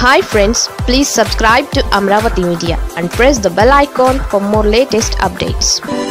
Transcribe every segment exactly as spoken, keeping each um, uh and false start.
Hi friends, please subscribe to Amaravathi Media and press the bell icon for more latest updates.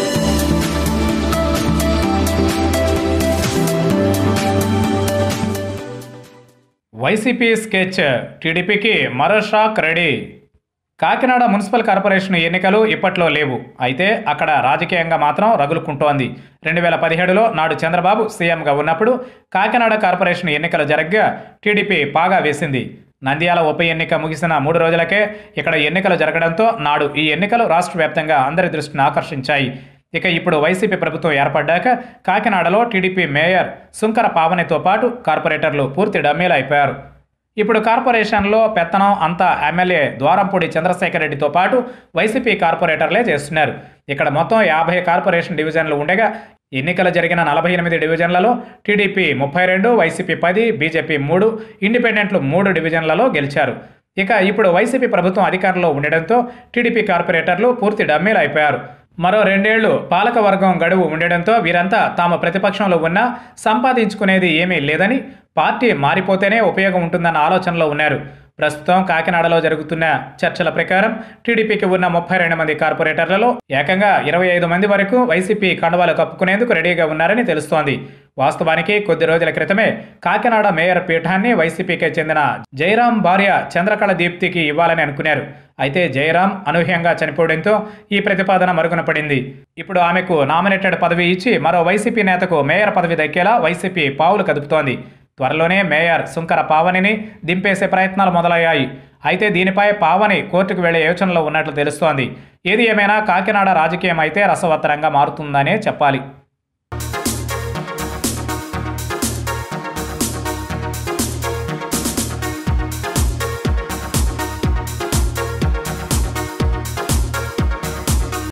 Y C P sketch T D P ki maro shock ready. Kakinada municipal corporation ఎన్నికలు ఇప్పట్లో లేవు. అయితే అక్కడ రాజకీయంగా మాత్రం రగులుకుంటోంది. రెండు వేల పదిహేడులో నాడు చంద్రబాబు సీఎంగా ఉన్నప్పుడు కాకినాడ కార్పొరేషన్ ఎన్నికలు జరగ్గా టీడీపీ పాగా వేసింది. నంద్యాల ఉప ఎన్నిక ముగిసిన మూడు రోజులకే ఇక్కడ ఎన్నికలు జరగడంతో నాడు ఈ ఎన్నికలు రాష్ట్ర వ్యాప్తంగా అందరి దృష్టిని ఆకర్షించాయి. ఇక ఇప్పుడు వైసీపీ ప్రభుత్వం ఏర్పడ్డాక కాకినాడలో టీడీపీ మేయర్ సుంకర పావనితో పాటు కార్పొరేటర్లు పూర్తి డమ్మీలు అయిపోయారు. ఇప్పుడు కార్పొరేషన్లో పెత్తనం అంతా ఎమ్మెల్యే ద్వారంపూడి చంద్రశేఖర్ రెడ్డితో పాటు వైసీపీ కార్పొరేటర్లే చేస్తున్నారు. ఇక్కడ మొత్తం యాభై కార్పొరేషన్ డివిజన్లు ఉండగా ఎన్నికలు జరిగిన నలభై ఎనిమిది డివిజన్లలో టీడీపీ ముప్పై రెండు, వైసీపీ పది, బీజేపీ మూడు, ఇండిపెండెంట్లు మూడు డివిజన్లలో గెలిచారు. ఇక ఇప్పుడు వైసీపీ ప్రభుత్వం అధికారంలో ఉండడంతో టీడీపీ కార్పొరేటర్లు పూర్తి డమ్మీలు అయిపోయారు. మరో రెండేళ్లు పాలకవర్గం గడువు ఉండడంతో వీరంతా తాము ప్రతిపక్షంలో ఉన్నా సంపాదించుకునేది ఏమీ లేదని, పార్టీ మారిపోతేనే ఉపయోగం ఉంటుందన్న ఆలోచనలో ఉన్నారు. ప్రస్తుతం కాకినాడలో జరుగుతున్న చర్చల ప్రకారం టీడీపీకి ఉన్న ముప్పై రెండు మంది కార్పొరేటర్లలో ఏకంగా ఇరవై ఐదు మంది వరకు వైసీపీ కండువాలు కప్పుకునేందుకు రెడీగా ఉన్నారని తెలుస్తోంది. వాస్తవానికి కొద్ది రోజుల క్రితమే కాకినాడ మేయర్ పీఠాన్ని వైసీపీకి చెందిన జయరాం భార్య చంద్రకళ దీప్తికి ఇవ్వాలని అనుకున్నారు. అయితే జయరాం అనూహ్యంగా చనిపోవడంతో ఈ ప్రతిపాదన మరుగున పడింది. ఇప్పుడు ఆమెకు నామినేటెడ్ పదవి ఇచ్చి మరో వైసీపీ నేతకు మేయర్ పదవి దక్కేలా వైసీపీ పావులు కదుపుతోంది. త్వరలోనే మేయర్ సుంకర పావనిని దింపేసే ప్రయత్నాలు మొదలయ్యాయి. అయితే దీనిపై పావని కోర్టుకు వెళ్లే యోచనలో ఉన్నట్లు తెలుస్తోంది. ఏది ఏమైనా కాకినాడ రాజకీయం అయితే రసవత్తరంగా మారుతుందనే చెప్పాలి.